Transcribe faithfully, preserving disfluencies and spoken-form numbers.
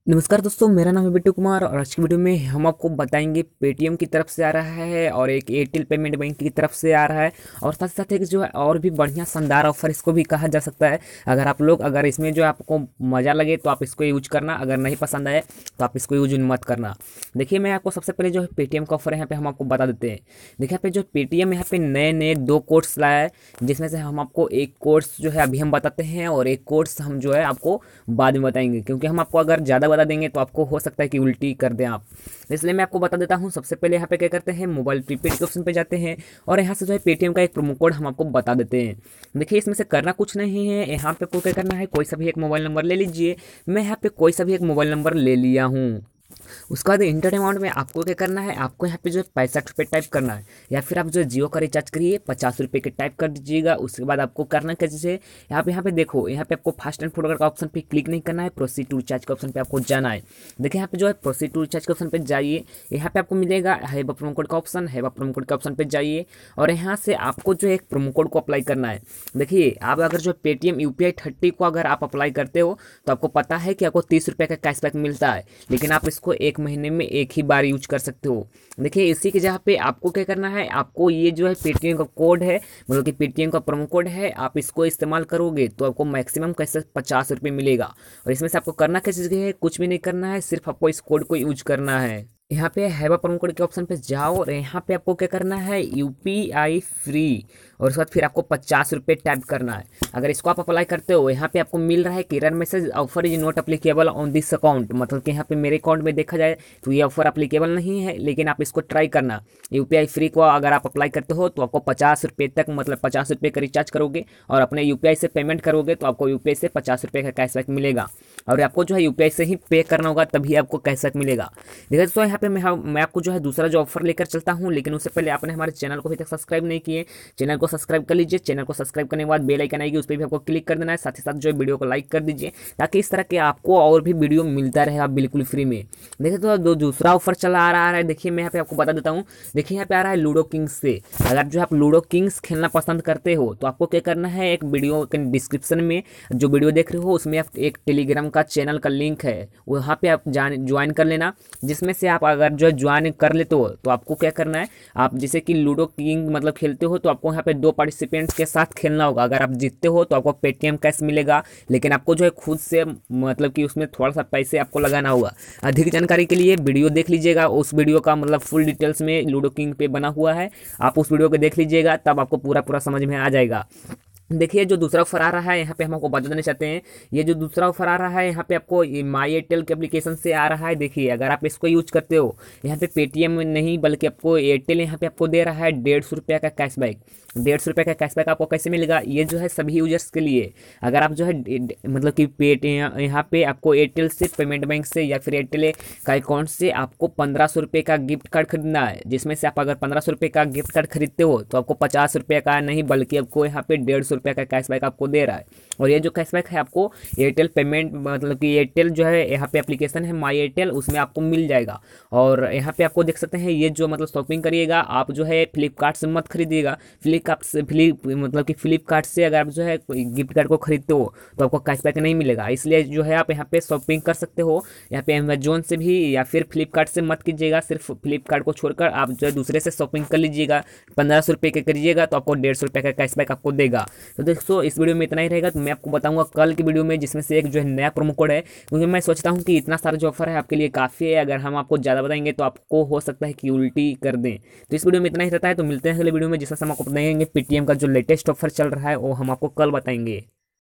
नमस्कार दोस्तों, मेरा नाम है बिट्टू कुमार और आज की वीडियो में हम आपको बताएंगे पेटीएम की तरफ से आ रहा है और एक एयरटेल पेमेंट बैंक की तरफ से आ रहा है और साथ साथ एक जो है और भी बढ़िया शानदार ऑफर इसको भी कहा जा सकता है। अगर आप लोग अगर इसमें जो आपको मज़ा लगे तो आप इसको यूज करना, अगर नहीं पसंद आए तो आप इसको यूज मत करना। देखिए, मैं आपको सबसे पहले जो है पेटीएम का ऑफर यहाँ पे हम आपको बता देते हैं। देखिए, यहाँ पे जो पेटीएम यहाँ पे नए नए दो कोर्स लाया है, जिसमें से हम आपको एक कोर्स जो है अभी हम बताते हैं और एक कोर्स हम जो है आपको बाद में बताएंगे, क्योंकि हम आपको अगर ज़्यादा बता देंगे तो आपको हो सकता है कि उल्टी कर दें आप। इसलिए मैं आपको बता देता हूं। सबसे पहले यहाँ पे क्या करते हैं, मोबाइल प्रीपेड के ऑप्शन पे जाते हैं और यहाँ से जो है पेटीएम का एक प्रोमो कोड हम आपको बता देते हैं। देखिए, इसमें से करना कुछ नहीं है। यहाँ पे आपको क्या करना है, कोई सा भी एक मोबाइल नंबर ले लीजिए। मैं यहाँ पे कोई सा भी एक मोबाइल नंबर ले लिया हूँ। उसके बाद इंटर अमाउंट में आपको क्या करना है, आपको यहाँ पे जो है पैंसठ रुपये टाइप करना है, या फिर आप जो है जियो का रिचार्ज करिए पचास रुपये के टाइप कर दीजिएगा। उसके बाद आपको करना कैसे, यहाँ पे यहाँ पे देखो, यहाँ पे आपको फास्ट एंड फॉरवर्ड का ऑप्शन पे क्लिक नहीं करना है, प्रोसीड टू रिचार्ज के ऑप्शन पे आपको जाना है। देखिए, यहाँ पे जो है प्रोसीड टू रिचार्ज के ऑप्शन पे जाइए। यहाँ पे आपको मिलेगा है प्रोमो कोड का ऑप्शन, है प्रोमो कोड के ऑप्शन पे जाइए और यहाँ से आपको जो है एक प्रोमो कोड को अप्लाई करना है। देखिए, आप अगर जो पेटीएम यूपीआई थर्टी को अगर आप अप्लाई करते हो तो आपको पता है कि आपको तीस रुपये का कैशबैक मिलता है, लेकिन आप इसको एक महीने में एक ही बार यूज कर सकते हो। देखिए, इसी के जगह पे आपको क्या करना है, आपको ये जो है पेटीएम का कोड है, मतलब कि पेटीएम का प्रोमो कोड है, आप इसको इस्तेमाल करोगे तो आपको मैक्सिमम कैसे पचास रुपये मिलेगा। और इसमें से आपको करना कैसे है, कुछ भी नहीं करना है, सिर्फ आपको इस कोड को यूज करना है। यहाँ पे हैवा प्रोमो कोड के ऑप्शन पे जाओ और यहाँ पे आपको क्या करना है, यूपीआई फ्री, और उसके बाद फिर आपको पचास रुपये टाइप करना है। अगर इसको आप अप्लाई करते हो, यहाँ पे आपको मिल रहा है कि error message offer is not applicable on this account, मतलब कि यहाँ पे मेरे अकाउंट में देखा जाए तो ये ऑफर अप्लीकेबल नहीं है, लेकिन आप इसको ट्राई करना। यूपीआई फ्री को अगर आप अप्लाई करते हो तो आपको पचास रुपये तक, मतलब पचास रुपये का रिचार्ज करोगे और अपने यूपीआई से पेमेंट करोगे तो आपको यूपीआई से पचास रुपये का कैशबैक मिलेगा। और आपको जो है यूपीआई से ही पे करना होगा, तभी आपको कैशबैक मिलेगा। देखिए तो यहाँ पे मैं मैं आपको जो है दूसरा जो ऑफर लेकर चलता हूँ, लेकिन उससे पहले आपने हमारे चैनल को अभी तक सब्सक्राइब नहीं किए, चैनल को सब्सक्राइब कर लीजिए। चैनल को सब्सक्राइब करने के बाद बेल आइकन आएगी, उस पर भी आपको क्लिक कर देना है। साथ ही साथ जो है वीडियो को लाइक कर दीजिए, ताकि इस तरह के आपको और भी वीडियो मिलता रहे आप बिल्कुल फ्री में। देखिए, तो दो दूसरा ऑफर चला आ रहा है। देखिए, मैं यहाँ पे आपको बता देता हूँ। देखिए, यहाँ पे आ रहा है लूडो किंग्स से। अगर जो आप लूडो किंग्स खेलना पसंद करते हो तो आपको क्या करना है, एक वीडियो के डिस्क्रिप्शन में जो वीडियो देख रहे हो उसमें आप एक टेलीग्राम का चैनल का लिंक है, वहाँ पे आप ज्वाइन कर लेना। जिसमें से आप अगर जो है ज्वाइन कर लेते हो तो आपको क्या करना है, आप जैसे कि लूडो किंग मतलब खेलते हो तो आपको यहाँ पे दो पार्टिसिपेंट्स के साथ खेलना होगा। अगर आप जीतते हो तो आपको पेटीएम कैश मिलेगा, लेकिन आपको जो है खुद से मतलब कि उसमें थोड़ा सा पैसे आपको लगाना होगा। अधिक जानकारी के लिए वीडियो देख लीजिएगा, उस वीडियो का मतलब फुल डिटेल्स में लूडो किंग पे बना हुआ है, आप उस वीडियो को देख लीजिएगा, तब आपको पूरा पूरा समझ में आ जाएगा। देखिए, जो दूसरा ऑफर आ रहा है यहाँ पे हम आपको बता देना चाहते हैं। ये जो दूसरा ऑफर आ रहा है यहाँ पे आपको माई एयरटेल के एप्लीकेशन से आ रहा है। देखिए, अगर आप इसको यूज करते हो, यहाँ पे पेटीएम में नहीं बल्कि आपको एयरटेल यहाँ पे आपको दे रहा है डेढ़ सौ रुपये का कैशबैक। डेढ़ सौ रुपये का कैशबैक आपको कैसे मिलेगा, ये जो है सभी यूजर्स के लिए। अगर आप जो है मतलब कि पेट यहाँ पे आपको एयरटेल से पेमेंट बैंक से या फिर एयरटेल का अकाउंट से आपको पंद्रह सौ रुपये का गिफ्ट कार्ड खरीदना है, जिसमें से आप अगर पंद्रह सौ रुपये का गिफ्ट कार्ड खरीदते हो तो आपको पचास रुपये का नहीं बल्कि आपको यहाँ पे डेढ़ सौ रुपये का कैशबैक आपको दे रहा है। और ये जो कैशबैक है आपको एयरटेल पेमेंट मतलब कि एयरटेल जो है यहाँ पे एप्लीकेशन है माई एयरटेल, उसमें आपको मिल जाएगा। और यहाँ पे आपको देख सकते हैं, ये जो मतलब शॉपिंग करिएगा आप जो है फ्लिपकार्ट से मत खरीदिएगा। फ्लिपकार्ट से फ्लिप मतलब कि फ्लिपकार्ट से अगर आप जो है गिफ्ट कार्ड को खरीदते हो तो आपको कैशबैक नहीं मिलेगा। इसलिए जो है आप यहाँ पे शॉपिंग कर सकते हो, यहाँ पे अमेजोन से भी या फिर फ्लिपकार्ट से मत कीजिएगा। सिर्फ फ्लिपकार्ट को छोड़कर आप जो है दूसरे से शॉपिंग कर लीजिएगा, पंद्रह सौ रुपये के करिएगा तो आपको डेढ़ सौ रुपये का कैशबैक आपको देगा। तो दोस्तों, इस वीडियो में इतना ही रहेगा। तो मैं आपको बताऊंगा कल की वीडियो में, जिसमें से एक जो है नया प्रोमो कोड है, क्योंकि मैं सोचता हूं कि इतना सारा जो ऑफर है आपके लिए काफ़ी है। अगर हम आपको ज़्यादा बताएंगे तो आपको हो सकता है कि उल्टी कर दें। तो इस वीडियो में इतना ही रहता है। तो मिलते हैं अगले वीडियो में, जिसमें हम आपको बताएंगे पेटीएम का जो लेटेस्ट ऑफर चल रहा है वो हम आपको कल बताएंगे।